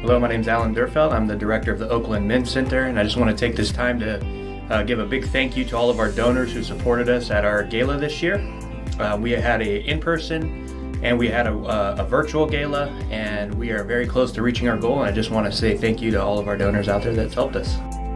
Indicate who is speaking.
Speaker 1: Hello, my name is Allan. I'm the director of the Oakland Men's Center, and I just want to take this time to give a big thank you to all of our donors who supported us at our gala this year. We had a in-person and we had a virtual gala, and we are very close to reaching our goal, and I just want to say thank you to all of our donors out there that's helped us.